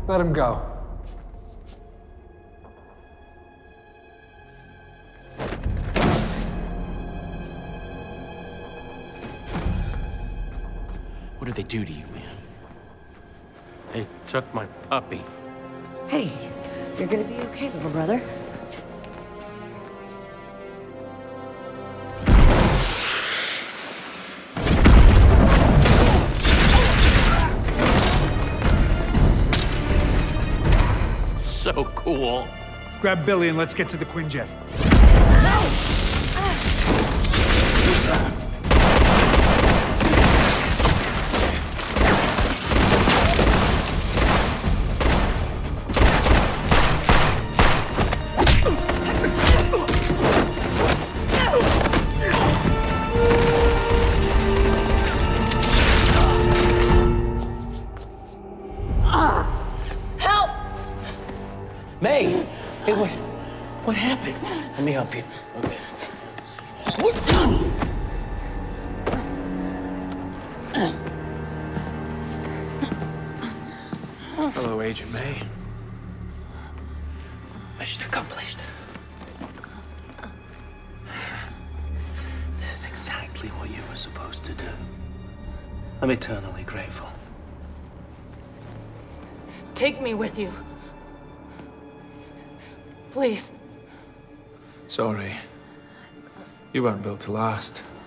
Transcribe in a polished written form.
Let him go. What did they do to you, man? They took my puppy. Hey, you're gonna be okay, little brother. So cool. Grab Billy and let's get to the Quinjet. May! Hey, what happened? Let me help you. Okay. What? Hello, Agent May. Mission accomplished. This is exactly what you were supposed to do. I'm eternally grateful. Take me with you. Please. Sorry. You weren't built to last.